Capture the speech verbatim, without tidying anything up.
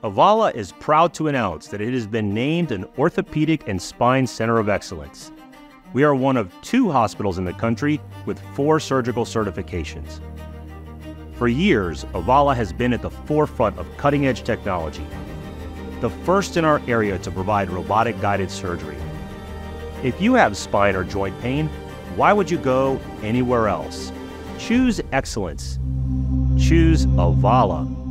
AVALA is proud to announce that it has been named an Orthopedic and Spine Center of Excellence. We are one of two hospitals in the country with four surgical certifications. For years, AVALA has been at the forefront of cutting-edge technology, the first in our area to provide robotic-guided surgery. If you have spine or joint pain, why would you go anywhere else? Choose excellence. Choose AVALA.